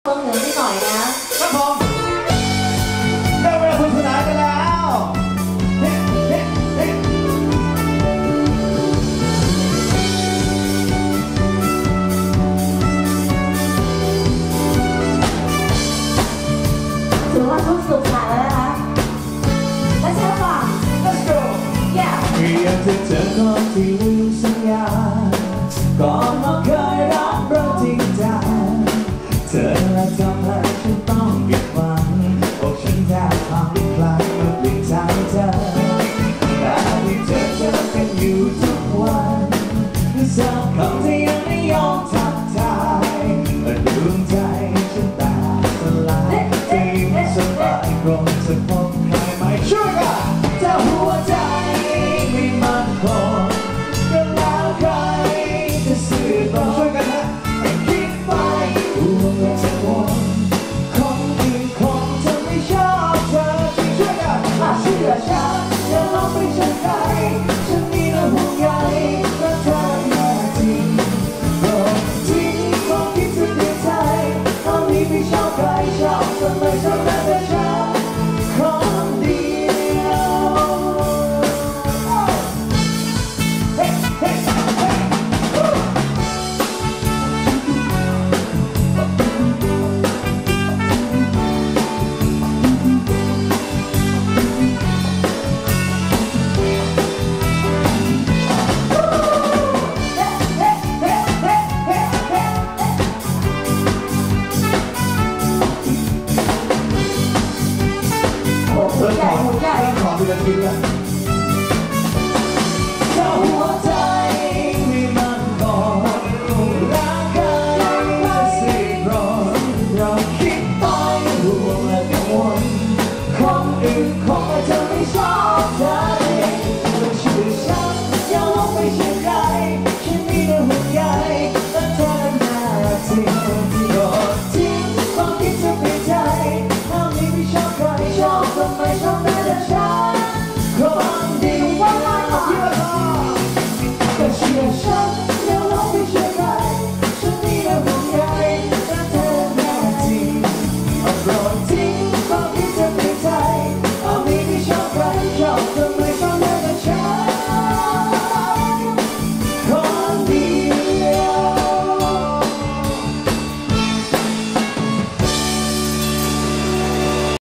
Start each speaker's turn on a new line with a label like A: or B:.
A: เพิ่มเหนือนิดหน่อยนะครับ
B: ผมได้เวลาคุณชนะกันแล้ว
A: ถือว่าทุกสุขสานแล้วนะคะและใช่ป่ะ
B: Let's go
A: yeah
B: อยากจะเจอคนที่ลืมสัญญาก่อนเราเคยรักเราจริงจังเธอและทำให้ฉันต้องผิดหวังอกฉันแทบพังคลายเมื่อเปลี่ยนทางเธอแต่ที่เจอกันอยู่ทุกวันสักคำที่ยังไม่ยอมทักทายดวงใจฉันแตกสลายที่ไม่สบายคงจะพบใครไม่ช่วยกันถ้าหัวใจไม่มั่นคงก็แล้วใครจะสื่อบอกช่วยกันนะคิดไปห่วงและจะวนคนอื่นคงจะไม่ชอบเธอช่วยกันเชื่อฉันอย่าลองไปเชื่อใครฉันมีแต่ห่วงใยและเธอแน่จริงโปรดทิ้งความคิดที่เปลี่ยนใจตอนนี้ไม่ชอบใครชอบทำไมชอบแต่ฉันคนเดียวขอดูนาทีละถ้าหัวใจไม่มั่นคงรักกันไม่สิรอเราคิดไปห่วงและกังวลคนอื่นคงจะไม่ชอบเธอต้องเชื่อฉันอย่าลองไปเชื่อใครฉันมีแต่ห่วงใยและเธอแน่จริงโปรดทิ้งความคิดจะเปลี่ยนใจถ้าไม่ชอบใครชอบทำไมชอบแต่ฉันคนเดียวก็เชื่อฉัน